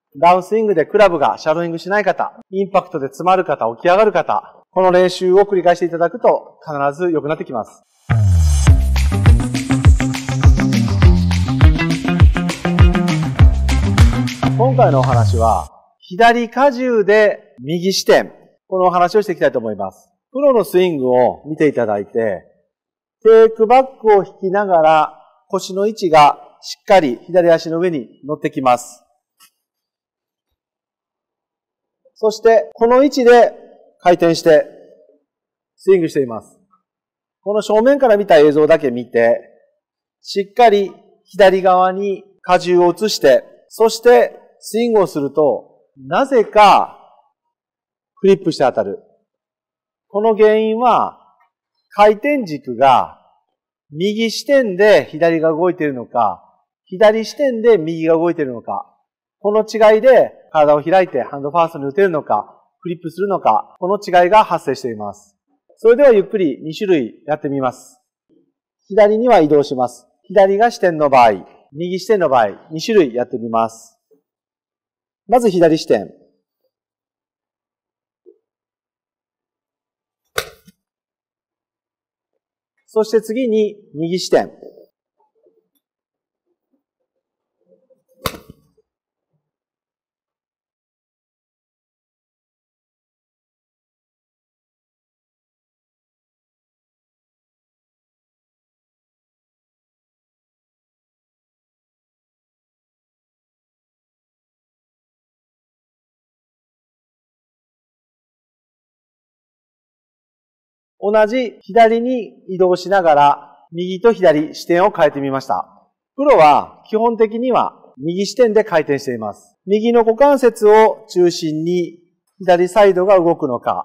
ダウンスイングでクラブがシャドーイングしない方、インパクトで詰まる方、起き上がる方、この練習を繰り返していただくと必ず良くなってきます。今回のお話は、左荷重で右視点、このお話をしていきたいと思います。プロのスイングを見ていただいて、テイクバックを引きながら腰の位置がしっかり左足の上に乗ってきます。そして、この位置で回転してスイングしています。この正面から見た映像だけ見て、しっかり左側に荷重を移して、そしてスイングをすると、なぜかフリップして当たる。この原因は、回転軸が右視点で左が動いているのか、左視点で右が動いているのか、この違いで体を開いてハンドファーストに打てるのか、フリップするのか、この違いが発生しています。それではゆっくり2種類やってみます。左には移動します。左が視点の場合、右視点の場合、2種類やってみます。まず左視点。そして次に右視点。同じ左に移動しながら右と左視点を変えてみました。プロは基本的には右視点で回転しています。右の股関節を中心に左サイドが動くのか、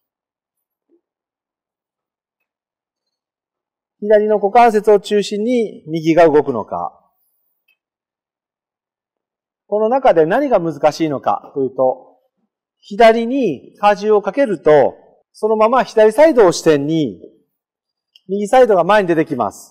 左の股関節を中心に右が動くのか、この中で何が難しいのかというと、左に荷重をかけると、そのまま左サイドを支点に、右サイドが前に出てきます。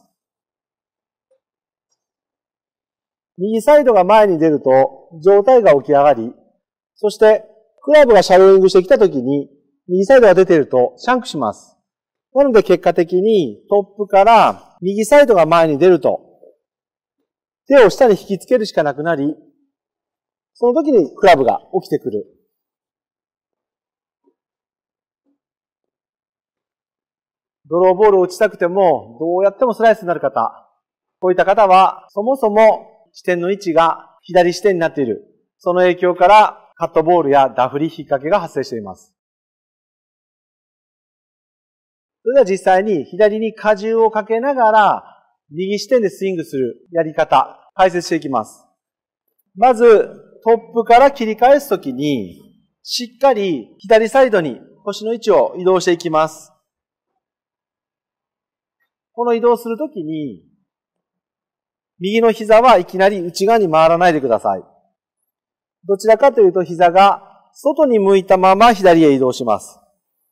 右サイドが前に出ると、上体が起き上がり、そして、クラブがシャドーイングしてきたときに、右サイドが出ていると、シャンクします。なので結果的に、トップから右サイドが前に出ると、手を下に引きつけるしかなくなり、その時にクラブが起きてくる。ドローボールを打ちたくても、どうやってもスライスになる方。こういった方は、そもそも視点の位置が左視点になっている。その影響から、カットボールやダフリ引っ掛けが発生しています。それでは実際に左に荷重をかけながら、右視点でスイングするやり方、解説していきます。まず、トップから切り返すときに、しっかり左サイドに腰の位置を移動していきます。この移動するときに、右の膝はいきなり内側に回らないでください。どちらかというと膝が外に向いたまま左へ移動します。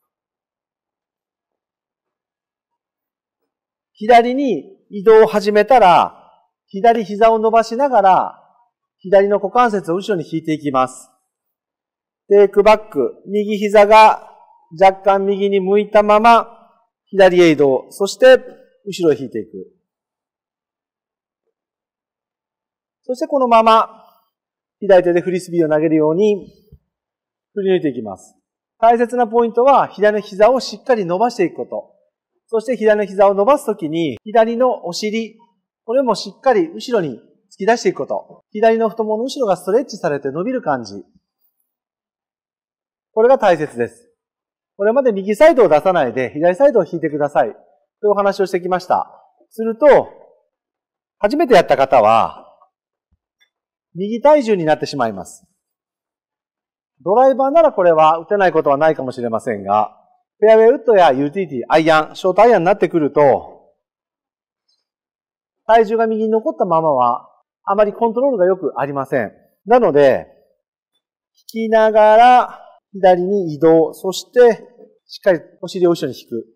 左に移動を始めたら、左膝を伸ばしながら、左の股関節を後ろに引いていきます。テイクバック、右膝が若干右に向いたまま、左へ移動、そして後ろへ引いていく。そしてこのまま、左手でフリスビーを投げるように、振り抜いていきます。大切なポイントは、左の膝をしっかり伸ばしていくこと。そして左の膝を伸ばすときに、左のお尻、これもしっかり後ろに突き出していくこと。左の太ももの後ろがストレッチされて伸びる感じ。これが大切です。これまで右サイドを出さないで、左サイドを引いてください。というお話をしてきました。すると、初めてやった方は、右体重になってしまいます。ドライバーならこれは打てないことはないかもしれませんが、フェアウェイウッドやユーティリティ、アイアン、ショートアイアンになってくると、体重が右に残ったままは、あまりコントロールがよくありません。なので、引きながら左に移動、そしてしっかりお尻を後ろに引く。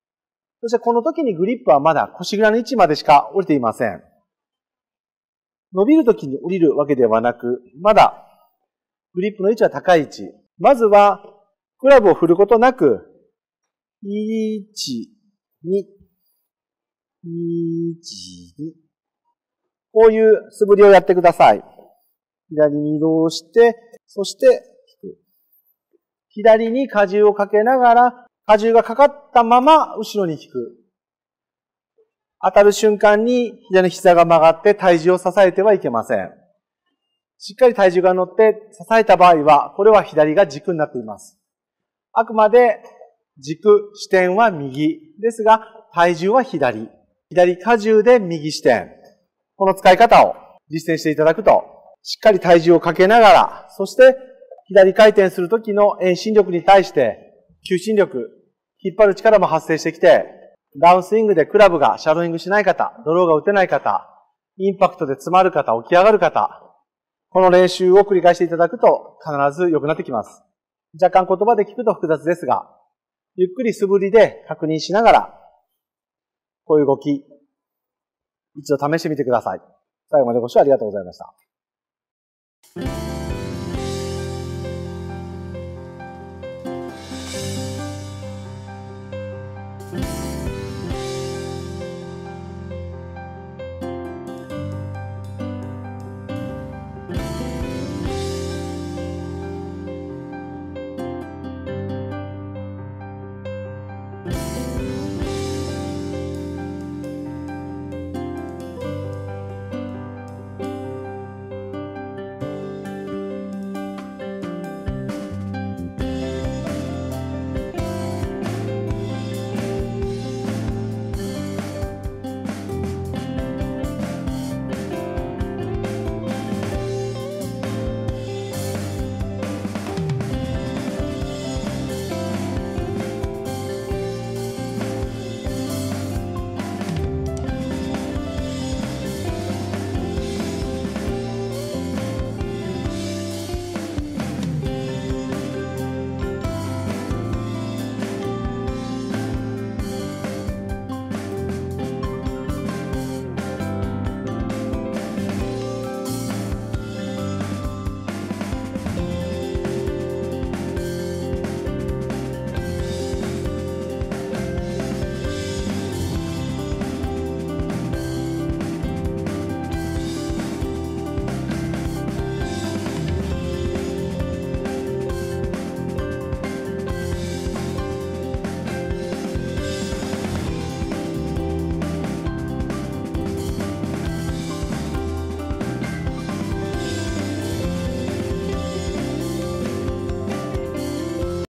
そしてこの時にグリップはまだ腰ぐらいの位置までしか降りていません。 伸びるときに降りるわけではなく、まだグリップの位置は高い位置。まずは、クラブを振ることなく、1、2、1、2、こういう素振りをやってください。左に移動して、そして引く。左に荷重をかけながら、荷重がかかったまま後ろに引く。当たる瞬間に左の膝が曲がって体重を支えてはいけません。しっかり体重が乗って支えた場合は、これは左が軸になっています。あくまで軸、視点は右ですが、体重は左。左荷重で右視点。この使い方を実践していただくと、しっかり体重をかけながら、そして左回転するときの遠心力に対して求心力、引っ張る力も発生してきて、ダウンスイングでクラブがシャドーイングしない方、ドローが打てない方、インパクトで詰まる方、起き上がる方、この練習を繰り返していただくと必ず良くなってきます。若干言葉で聞くと複雑ですが、ゆっくり素振りで確認しながら、こういう動き、一度試してみてください。最後までご視聴ありがとうございました。